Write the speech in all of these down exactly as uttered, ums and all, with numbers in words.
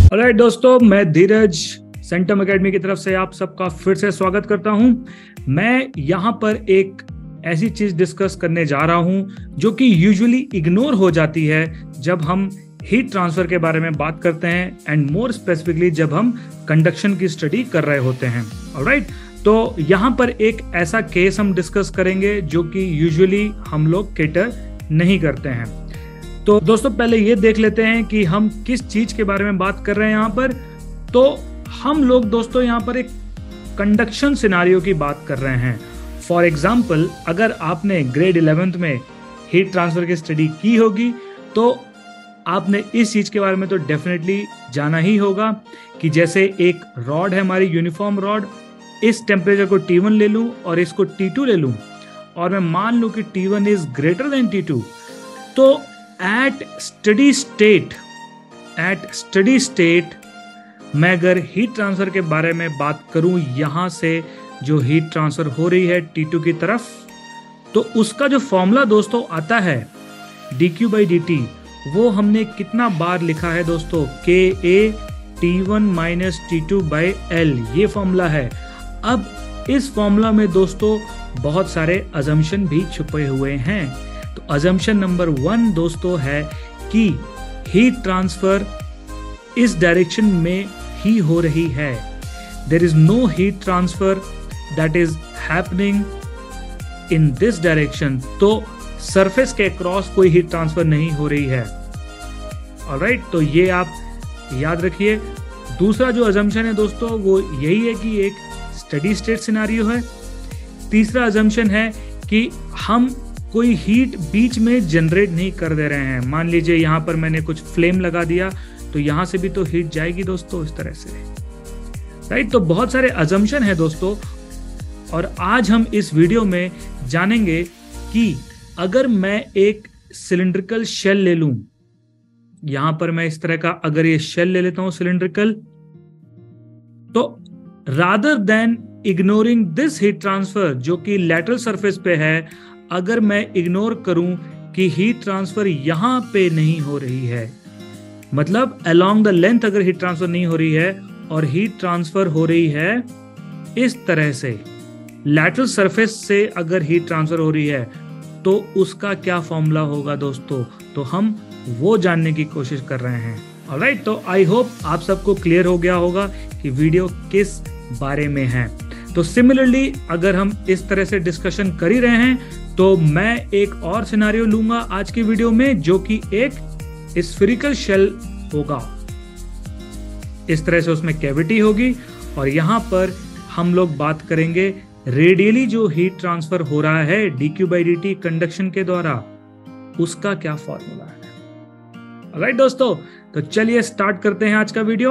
Alright दोस्तों, मैं धीरज centum academy की तरफ से आप सबका फिर से स्वागत करता हूं। मैं यहां पर एक ऐसी चीज डिस्कस करने जा रहा हूं जो कि यूजुअली इग्नोर हो जाती है जब हम हीट ट्रांसफर के बारे में बात करते हैं एंड मोर स्पेसिफिकली जब हम कंडक्शन की स्टडी कर रहे होते हैं। ऑलराइट, तो यहां पर एक ऐसा केस हम डिस्कस करेंगे जो कि यूजुअली हम लोग केटर नहीं करते हैं। तो दोस्तों पहले ये देख लेते हैं कि हम किस चीज के बारे में बात कर रहे हैं यहाँ पर। तो हम लोग दोस्तों यहाँ पर एक कंडक्शन सिनारियो की बात कर रहे हैं। फॉर एग्जाम्पल, अगर आपने ग्रेड इलेवेंथ में हीट ट्रांसफर की स्टडी की होगी तो आपने इस चीज के बारे में तो डेफिनेटली जाना ही होगा कि जैसे एक रॉड है हमारी यूनिफॉर्म रॉड, इस टेम्परेचर को टी वन ले लूं और इसको टी टू ले लूं और मैं मान लूं कि T one is greater than T two, तो at steady state at steady state मैं अगर हीट ट्रांसफर के बारे में बात करूं, यहां से जो हीट ट्रांसफर हो रही है टी टू की तरफ, तो उसका जो फॉर्मूला दोस्तों आता है D Q by D T, वो हमने कितना बार लिखा है दोस्तों, K A T one minus T two by L, ये फॉर्मूला है। अब इस फॉर्मूला में दोस्तों बहुत सारे अजम्पशन भी छुपे हुए हैं। तो अजम्पशन नंबर वन दोस्तों है कि हीट ट्रांसफर इस डायरेक्शन में ही हो रही है। There is no heat transfer that is happening in this direction. तो सरफेस के क्रॉस कोई हीट ट्रांसफर नहीं हो रही है। ऑलराइट, तो ये आप याद रखिए। दूसरा जो अजम्पशन है दोस्तों वो यही है कि एक स्टडी स्टेट सिनारियो है। तीसरा अजम्पशन है कि हम कोई हीट बीच में जनरेट नहीं कर दे रहे हैं। मान लीजिए यहाँ पर मैंने कुछ फ्लेम लगा दिया तो यहाँ से भी तो हीट जाएगी दोस्तों, इस तरह से। राइट, तो बहुत सारे अजम्पशन है दोस्तों, और आज हम इस वीडियो में जानेंगे कि अगर मैं एक सिलिंड्रिकल शेल ले लूं, यहां पर मैं इस तरह का अगर ये शेल ले लेता हूं सिलिंड्रिकल, तो rather than ignoring this heat transfer जो कि लैटरल सरफेस पे है, अगर मैं इग्नोर करूं कि हीट ट्रांसफर यहां पे नहीं हो रही है, मतलब अलोंग द लेंथ अगर हीट ट्रांसफर नहीं हो रही है और हीट ट्रांसफर हो रही है इस तरह से, लैटरल सरफेस से अगर हीट ट्रांसफर हो रही है, तो उसका क्या फॉर्मूला होगा दोस्तों, तो हम वो जानने की कोशिश कर रहे हैं। ऑलराइट, तो आई होप आप सबको क्लियर हो गया होगा कि वीडियो किस बारे में है। तो सिमिलरली अगर हम इस तरह से डिस्कशन कर ही रहे हैं तो मैं एक और सिनारियो लूंगा आज की वीडियो में जो कि एक स्फेरिकल शेल होगा। इस तरह से उसमें कैविटी होगी और यहां पर हम लोग बात करेंगे रेडियली जो हीट ट्रांसफर हो रहा है D Q by D T conduction के द्वारा, उसका क्या फॉर्मूला है। ऑलराइट दोस्तों, तो चलिए स्टार्ट करते हैं आज का वीडियो।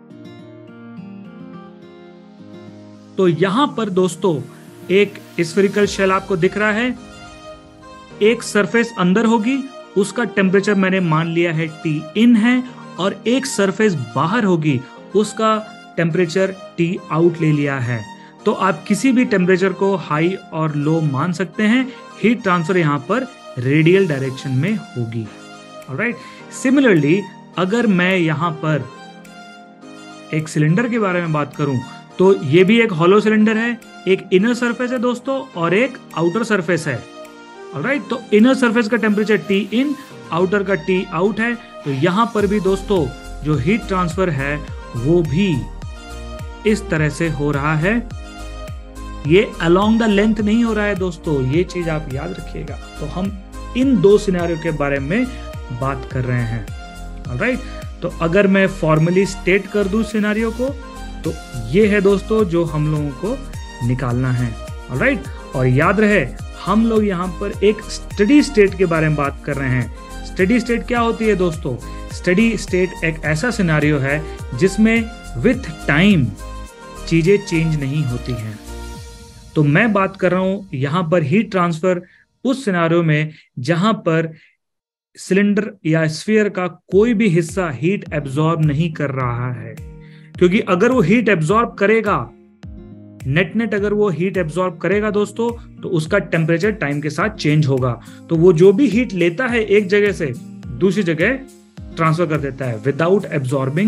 तो यहां पर दोस्तों एक स्फेरिकल शेल आपको दिख रहा है, एक सरफेस अंदर होगी, उसका टेम्परेचर मैंने मान लिया है टी इन है, और एक सरफेस बाहर होगी, उसका टेम्परेचर टी आउट ले लिया है। तो आप किसी भी टेम्परेचर को हाई और लो मान सकते हैं। हीट ट्रांसफर यहां पर रेडियल डायरेक्शन में होगी। ऑलराइट, सिमिलरली अगर मैं यहां पर एक सिलेंडर के बारे में बात करूं तो ये भी एक हॉलो सिलेंडर है, एक इनर सरफेस है दोस्तों और एक आउटर सरफेस है। ऑलराइट, तो इनर सरफेस का टेम्परेचर टी इन, आउटर का टी आउट है। तो यहां पर भी दोस्तों जो हीट ट्रांसफर है वो भी इस तरह से हो रहा है। ये अलोंग द लेंथ नहीं हो रहा है दोस्तों, ये चीज आप याद रखिएगा। तो हम इन दो सिनेरियो के बारे में बात कर रहे हैं। ऑलराइट, तो अगर मैं फॉर्मली स्टेट कर दूं सिनेरियो को, तो ये है दोस्तों जो हम लोगों को निकालना है। ऑलराइट, और याद रहे हम लोग यहाँ पर एक स्टडी स्टेट के बारे में बात कर रहे हैं। स्टडी स्टेट क्या होती है दोस्तों? स्टडी स्टेट एक ऐसा सिनेरियो है जिसमें विथ टाइम चीजें चेंज नहीं होती हैं। तो मैं बात कर रहा हूं यहां पर हीट ट्रांसफर उस सिनेरियो में जहां पर सिलेंडर या स्फीयर का कोई भी हिस्सा हीट एब्जॉर्ब नहीं कर रहा है, क्योंकि अगर वो हीट एब्जॉर्ब करेगा, नेट नेट अगर वो हीट एब्जॉर्ब करेगा दोस्तों, तो उसका टेम्परेचर टाइम के साथ चेंज होगा। तो वो जो भी हीट लेता है एक जगह से दूसरी जगह ट्रांसफर कर देता है without absorbing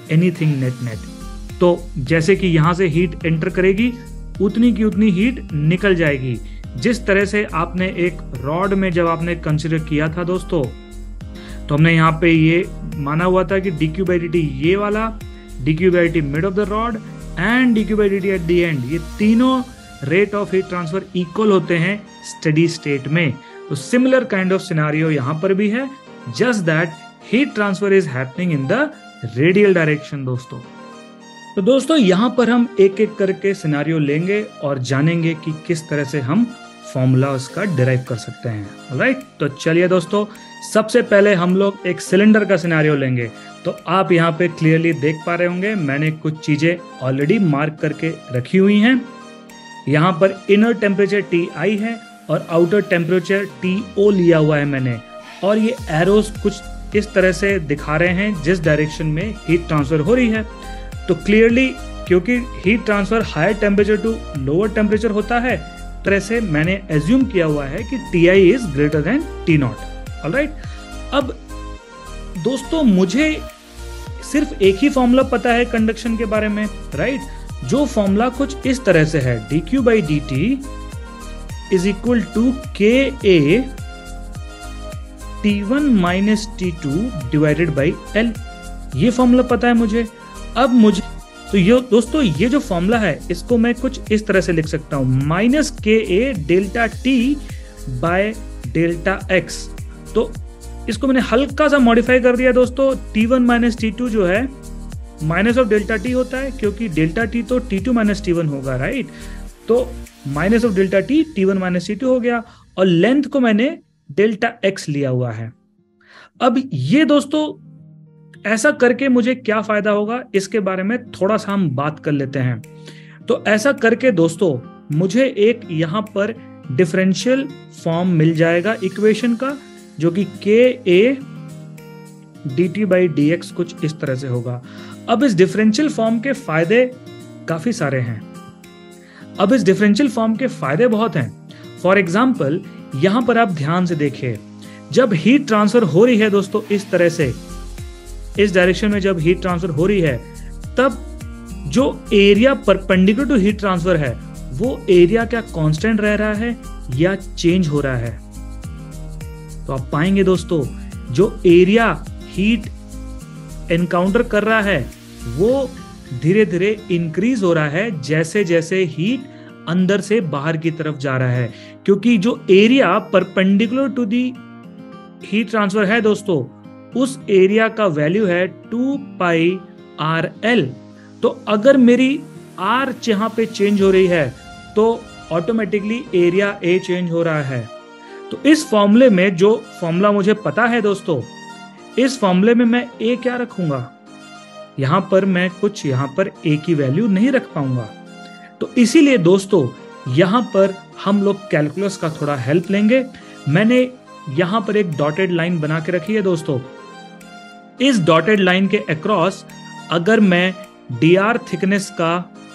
anything net net. तो जैसे कि यहां से हीट एंटर करेगी उतनी की उतनी हीट निकल जाएगी। जिस तरह से आपने एक रॉड में जब आपने कंसिडर किया था दोस्तों, तो हमने यहाँ पे ये माना हुआ था कि D Q by D T ये वाला, D Q by D T mid of the rod and D Q by D T at the end, ये तीनों rate of heat transfer equal होते हैं स्टेडी स्टेट में। तो सिमिलर काइंड ऑफ सिनेरियो यहाँ पर भी है, just that heat transfer is happening in the radial direction दोस्तों। तो दोस्तों यहाँ पर हम एक एक करके सिनेरियो लेंगे और जानेंगे कि किस तरह से हम फॉर्मूला उसका डिराइव कर सकते हैं। राइट, तो चलिए दोस्तों, सबसे पहले हम लोग एक सिलेंडर का सिनेरियो लेंगे। तो आप यहाँ पे क्लियरली देख पा रहे होंगे मैंने कुछ चीजें ऑलरेडी मार्क करके रखी हुई हैं। यहाँ पर इनर टेम्परेचर टी आई है और आउटर टेम्परेचर टी ओ लिया हुआ है मैंने, और ये एरोस कुछ इस तरह से दिखा रहे हैं जिस डायरेक्शन में हीट ट्रांसफर हो रही है। तो क्लियरली क्योंकि heat transfer higher temperature to lower temperature होता है, तरह से मैंने एज्यूम किया हुआ है कि Ti is greater than T naught. Alright, अब दोस्तों मुझे सिर्फ एक ही फॉर्मूला पता है कंडक्शन के बारे में। राइट, जो फॉर्मूला कुछ इस तरह से है, D Q by D T is equal to K A T one minus T two divided by L. ये फॉर्मूला पता है मुझे। अब मुझे तो ये दोस्तों ये जो फॉर्मूला है इसको मैं कुछ इस तरह से लिख सकता हूं, minus K A delta T by delta X. तो इसको मैंने हल्का सा मॉडिफाई कर दिया दोस्तों। T one minus T two जो है माइनस ऑफ डेल्टा टी होता है, क्योंकि डेल्टा टी तो T two minus T one होगा। राइट, तो minus of delta T T one minus T two हो गया, और लेंथ को मैंने डेल्टा एक्स लिया हुआ है। अब ये दोस्तों ऐसा करके मुझे क्या फायदा होगा इसके बारे में थोड़ा सा हम बात कर लेते हैं। तो ऐसा करके दोस्तों मुझे एक यहां पर डिफरेंशियल फॉर्म मिल जाएगा इक्वेशन का, जो कि K A D T by D X कुछ इस तरह से होगा। अब इस डिफरेंशियल फॉर्म के फायदे काफी सारे हैं। अब इस डिफरेंशियल फॉर्म के फायदे बहुत हैं। फॉर एग्जाम्पल यहां पर आप ध्यान से देखिए, जब हीट ट्रांसफर हो रही है दोस्तों इस तरह से, इस डायरेक्शन में जब हीट ट्रांसफर हो रही है, तब जो area perpendicular to heat transfer है वो एरिया क्या कांस्टेंट रह रहा है या चेंज हो रहा है? तो आप पाएंगे दोस्तों जो एरिया हीट एनकाउंटर कर रहा है वो धीरे धीरे इंक्रीज हो रहा है जैसे जैसे हीट अंदर से बाहर की तरफ जा रहा है, क्योंकि जो area perpendicular to the heat transfer है दोस्तों, उस एरिया का वैल्यू है टू पाई आर एल। तो अगर मेरी आर यहां पे चेंज हो रही है तो ऑटोमेटिकली एरिया ए चेंज हो रहा है। तो इस फॉर्मूले में जो फॉर्मूला मुझे पता है दोस्तों, इस फॉर्मूले में मैं ए क्या रखूंगा? यहां पर मैं कुछ यहां पर ए की वैल्यू नहीं रख पाऊंगा। तो इसीलिए दोस्तों यहां पर हम लोग कैलकुलस का थोड़ा हेल्प लेंगे। मैंने यहां पर एक डॉटेड लाइन बना के रखी है दोस्तों। इस डॉटेड लाइन के अक्रॉस अगर मैं डी आर थिकनेस का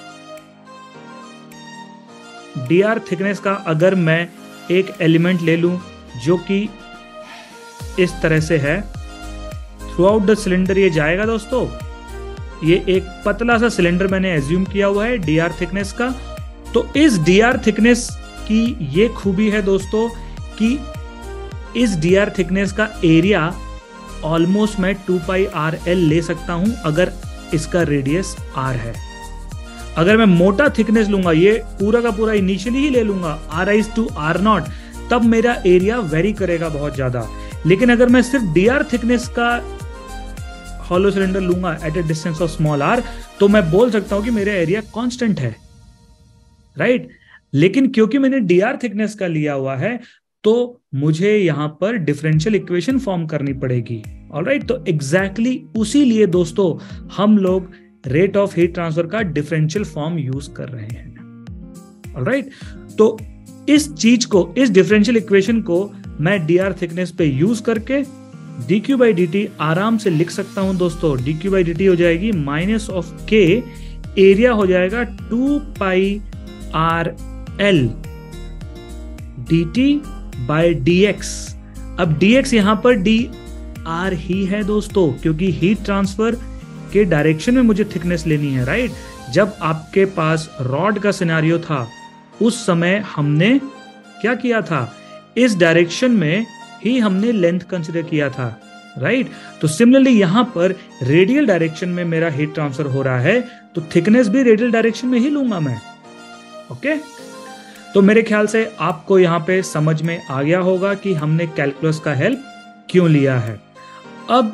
डी आर थिकनेस का अगर मैं एक एलिमेंट ले लूं जो कि इस तरह से है, थ्रू आउट द सिलेंडर ये जाएगा दोस्तों। ये एक पतला सा सिलेंडर मैंने एज्यूम किया हुआ है डी आर थिकनेस का। तो इस डी आर थिकनेस की ये खूबी है दोस्तों कि इस डी आर थिकनेस का एरिया ऑलमोस्ट मैं टू पाई आर एल ले सकता हूं अगर इसका रेडियस आर है। अगर मैं मोटा थिकनेस लूंगा, ये पूरा का पूरा इनिशियली ही ले लूंगा R is to R naught, तब मेरा एरिया वेरी करेगा बहुत ज्यादा। लेकिन अगर मैं सिर्फ डी आर थिकनेस का हॉलो सिलेंडर लूंगा at a distance of small R, तो मैं बोल सकता हूं कि मेरा एरिया कांस्टेंट है। राइट, लेकिन क्योंकि मैंने डी आर थिकनेस का लिया हुआ है तो मुझे यहां पर डिफरेंशियल इक्वेशन फॉर्म करनी पड़ेगी। ऑलराइट, तो एग्जैक्टली exactly उसी लिए दोस्तों हम लोग रेट ऑफ हीट ट्रांसफर का डिफरेंशियल फॉर्म यूज कर रहे हैं। ऑलराइट, तो इस चीज को, इस डिफरेंशियल इक्वेशन को मैं डी आर थिकनेस पे यूज करके D Q by D T आराम से लिख सकता हूं दोस्तों। D Q by D T हो जाएगी माइनस ऑफ के, एरिया हो जाएगा two pi R L D T by D X. अब dx यहां पर डी आर ही है दोस्तों, क्योंकि हीट ट्रांसफर के डायरेक्शन में मुझे थिकनेस लेनी है, राइट। जब आपके पास रॉड का सिनेरियो था उस समय हमने क्या किया था, इस डायरेक्शन में ही हमने लेंथ कंसिडर किया था, राइट। तो सिमिलरली यहां पर रेडियल डायरेक्शन में मेरा हीट ट्रांसफर हो रहा है तो थिकनेस भी रेडियल डायरेक्शन में ही लूंगा मैं, ओके। तो मेरे ख्याल से आपको यहां पे समझ में आ गया होगा कि हमने कैलकुलस का हेल्प क्यों लिया है। अब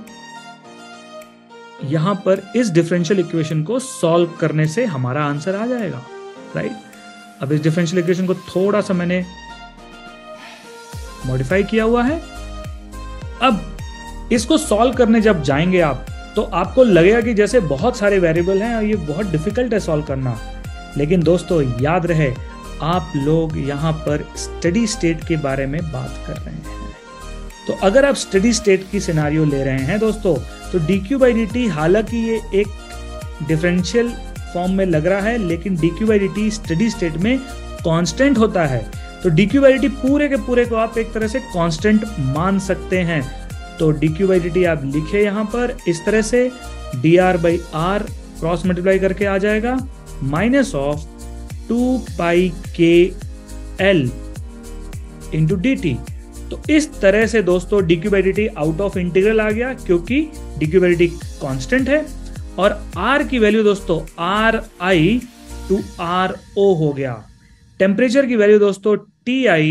यहां पर इस डिफरेंशियल इक्वेशन को सॉल्व करने से हमारा आंसर आ जाएगा, राइट। अब इस डिफरेंशियल इक्वेशन को थोड़ा सा मैंने मॉडिफाई किया हुआ है। अब इसको सॉल्व करने जब जाएंगे आप तो आपको लगेगा कि जैसे बहुत सारे वेरिएबल हैं और ये बहुत डिफिकल्ट है सॉल्व करना, लेकिन दोस्तों याद रहे आप लोग यहाँ पर स्टेडी स्टेट के बारे में बात कर रहे हैं। तो अगर आप स्टेडी स्टेट की सिनेरियो ले रहे हैं दोस्तों तो D Q by D T, हालांकि ये एक डिफरेंशियल फॉर्म में लग रहा है लेकिन D Q by D T steady state में कांस्टेंट होता है। तो D Q by D T पूरे के पूरे को आप एक तरह से कांस्टेंट मान सकते हैं। तो D Q by D T आप लिखे यहाँ पर इस तरह से, D R by R cross multiply करके आ जाएगा माइनस ऑफ टू पाई के एल इंटू डी टी। तो इस तरह से दोस्तों D Q by D T out of integral आ गया क्योंकि D Q by D T constant है और आर की वैल्यू दोस्तों R I to R O हो गया। टेम्परेचर की वैल्यू दोस्तों T I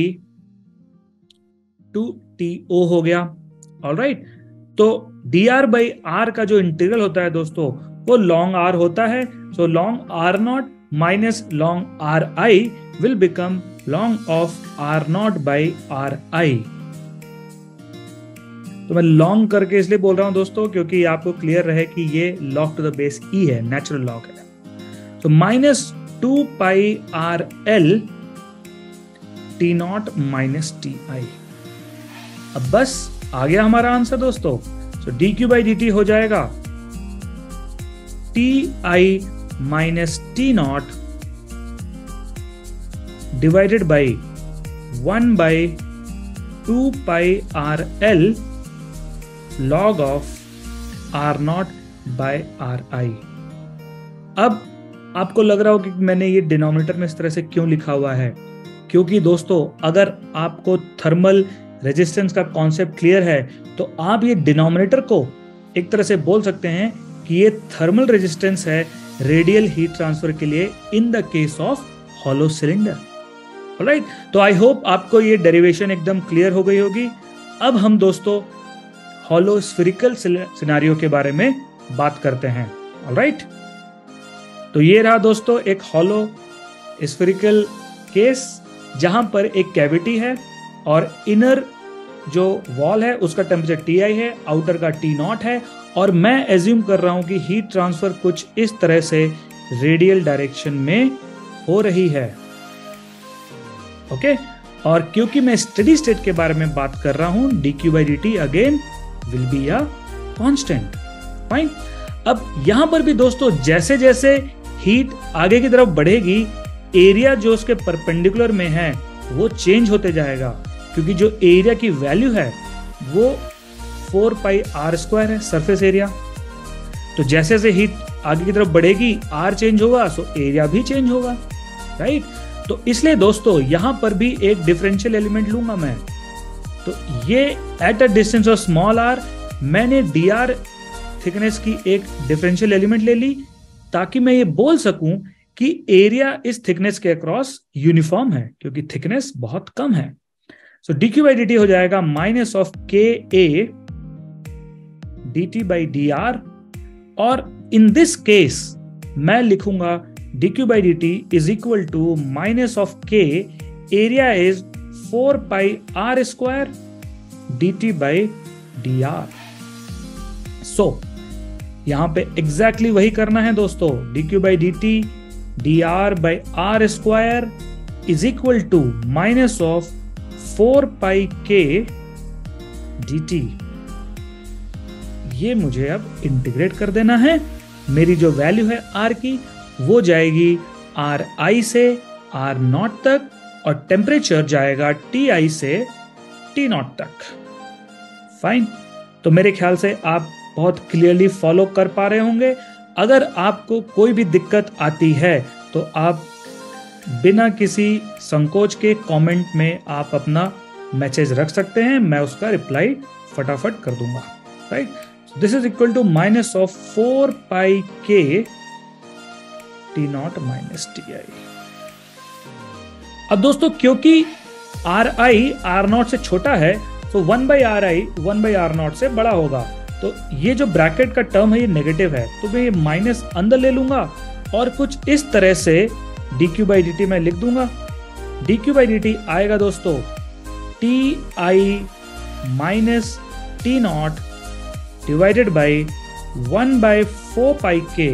to T O हो गया, ऑलराइट। तो डी आर बाई आर का जो इंटीग्रल होता है दोस्तों वो लॉन्ग आर होता है। So log R naught minus log R I will become log of R naught by R I. तो मैं लॉन्ग करके इसलिए बोल रहा हूं दोस्तों क्योंकि आपको क्लियर रहे कि ये log to the base E है, नेचुरल लॉग है। तो minus two pi R L T naught minus T I. अब बस आ गया हमारा आंसर दोस्तों। So D Q by D T हो जाएगा T I minus T not divided by one by two pi R L log of R naught by R I. अब आपको लग रहा हो कि मैंने ये डिनोमिनेटर में इस तरह से क्यों लिखा हुआ है, क्योंकि दोस्तों अगर आपको थर्मल रेजिस्टेंस का कॉन्सेप्ट क्लियर है तो आप ये डिनोमिनेटर को एक तरह से बोल सकते हैं कि ये थर्मल रेजिस्टेंस है रेडियल हीट ट्रांसफर के लिए in the case of hollow cylinder, alright. तो आई होप आपको ये डेरिवेशन एकदम क्लियर हो गई होगी। अब हम दोस्तों हॉलो स्फेरिकल सिनेरियो के बारे में बात करते हैं, ऑलराइट। तो ये रहा दोस्तों एक हॉलो स्फेरिकल केस जहां पर एक कैविटी है और इनर जो वॉल है उसका टेम्परेचर टी आई है, आउटर का टी नॉट है और मैं एज्यूम कर रहा हूं कि हीट ट्रांसफर कुछ इस तरह से रेडियल डायरेक्शन में हो रही है, ओके। और क्योंकि मैं स्टेडी स्टेट के बारे में बात कर रहा हूं D Q by D T again will be a constant, fine. अब यहां पर भी दोस्तों जैसे जैसे हीट आगे की तरफ बढ़ेगी एरिया जो उसके परपेंडिकुलर में है वो चेंज होते जाएगा क्योंकि जो एरिया की वैल्यू है वो फोर पाई आर स्क्वायर है सरफेस एरिया। तो जैसे जैसे हीट आगे की तरफ बढ़ेगी आर चेंज होगा सो एरिया भी चेंज होगा, राइट। तो इसलिए दोस्तों यहां पर भी एक डिफरेंशियल एलिमेंट लूंगा मैं। तो ये at a distance of small R मैंने डी आर थिकनेस की एक डिफरेंशियल एलिमेंट ले ली ताकि मैं ये बोल सकूं कि एरिया इस थिकनेस के अक्रॉस यूनिफॉर्म है क्योंकि थिकनेस बहुत कम है। So D Q by D T हो जाएगा minus of K A D T by D R और इन दिस केस मैं लिखूंगा D Q by D T is equal to minus of K, area is four pi R square D T by D R. So यहां पे exactly exactly वही करना है दोस्तों, D Q by D T D R by R square is equal to minus of four pi K D T. ये मुझे अब integrate कर देना है। मेरी जो वैल्यू है आर की वो जाएगी आर आई से आर नॉट तक और टेम्परेचर जाएगा टी आई से टी नॉट तक, फाइन। तो मेरे ख्याल से आप बहुत क्लियरली फॉलो कर पा रहे होंगे। अगर आपको कोई भी दिक्कत आती है तो आप बिना किसी संकोच के कमेंट में आप अपना मैसेज रख सकते हैं, मैं उसका रिप्लाई फटाफट कर दूंगा। Right, this is equal to minus of four pi K T naught minus T I. अब दोस्तों क्योंकि आर आई आर नॉट से छोटा है तो one by R I one by R naught से बड़ा होगा, तो ये जो ब्रैकेट का टर्म है ये नेगेटिव है, तो मैं ये माइनस अंदर ले लूंगा और कुछ इस तरह से D Q by D T मैं लिख दूंगा। D Q by D T आएगा दोस्तों T I minus T not divided by one by four pi के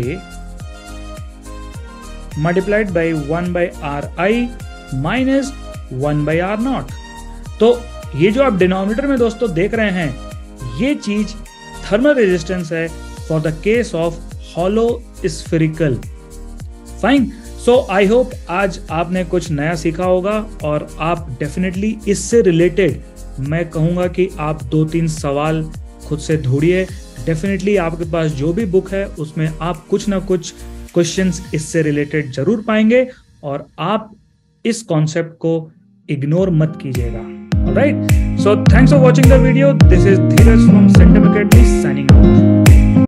multiplied by one by R I minus one by R nought. तो ये जो आप डिनोमिनेटर में दोस्तों देख रहे हैं ये चीज थर्मल रेजिस्टेंस है for the case of hollow spherical. Fine, so I hope आज आपने कुछ नया सीखा होगा और आप डेफिनेटली इससे रिलेटेड मैं कहूंगा कि आप दो तीन सवाल खुद से ढूंढिए। डेफिनेटली आपके पास जो भी बुक है उसमें आप कुछ ना कुछ क्वेश्चंस इससे रिलेटेड जरूर पाएंगे और आप इस कॉन्सेप्ट को इग्नोर मत कीजिएगा। Alright, so thanks for watching the video. This is Dheeraj from Centum Academy signing out.